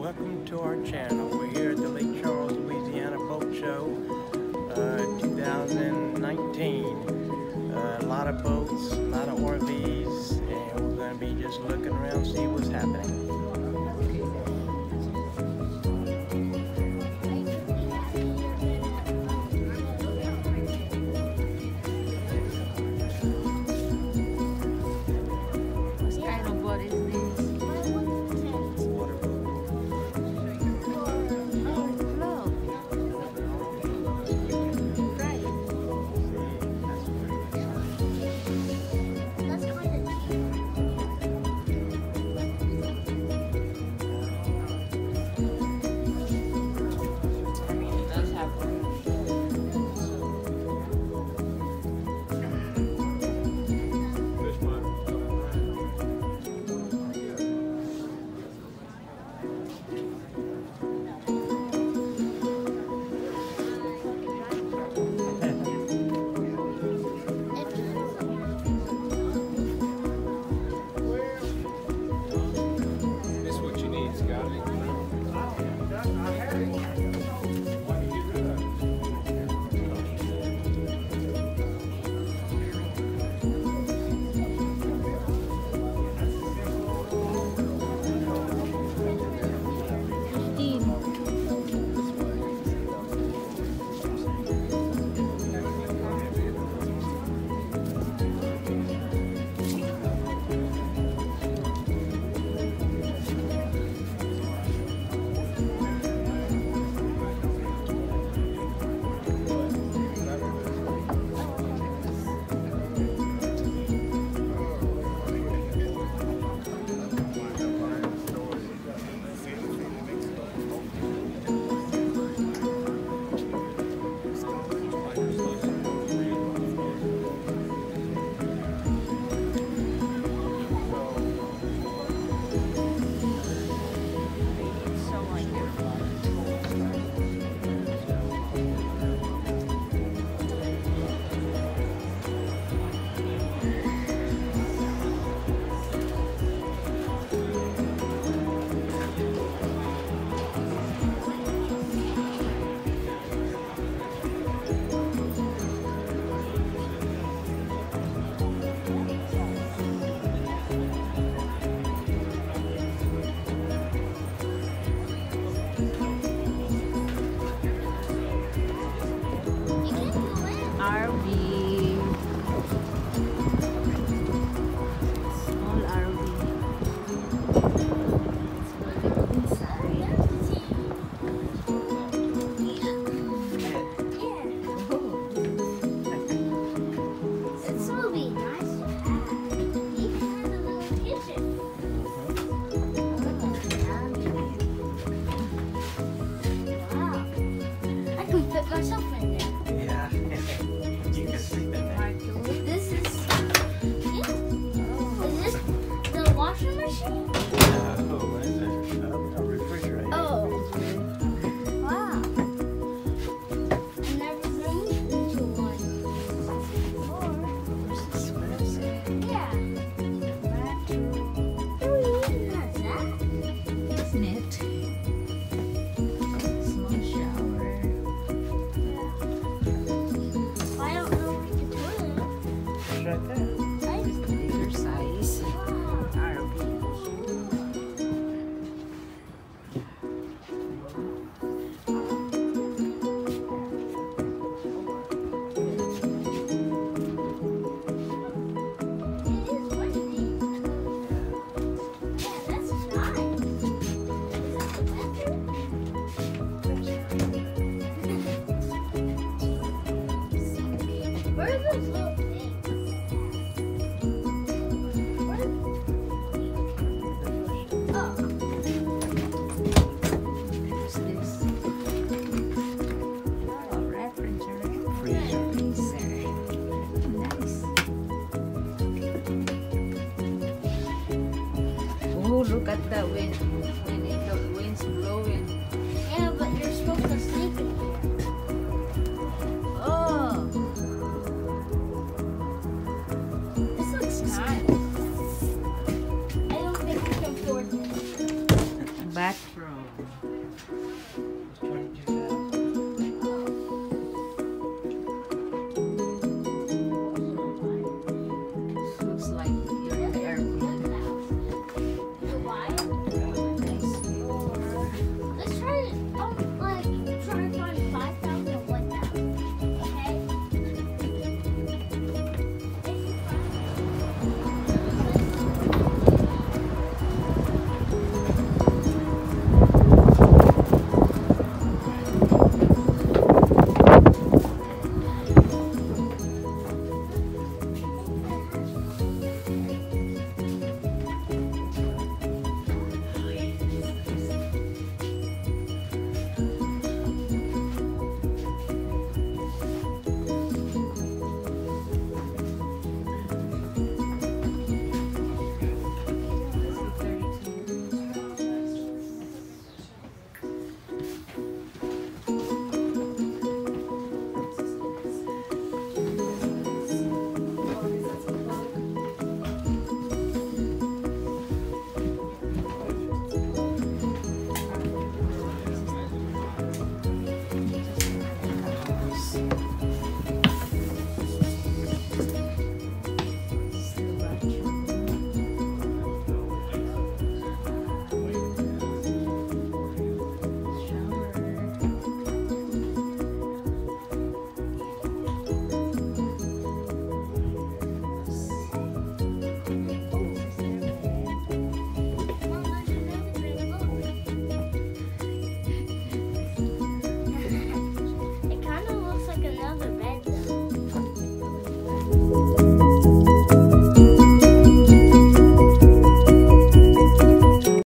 welcome to our channel. We're here at the Lake Charles, Louisiana Boat Show 2019. A lot of boats, a lot of RVs, and we're going to be just looking around, see what's happening. Myself in there. Yeah, you can sleep in there. This is, yeah. Is this the washing machine? What is it? A refrigerator. Oh. Wow. I've never been into one before. Yeah. Oh, that's that. Isn't it? Small shower. I don't know where the toilet It's right there. is. Bigger size. Where are those little things? Oh, What's this? Oh, refrigerator. Freezer. Freezer. Nice. Oh, look at the wind. When the wind's blowing. yeah, but you're supposed to sleep in here. Oh, This looks nice. I don't think we can afford this. bathroom. Wow.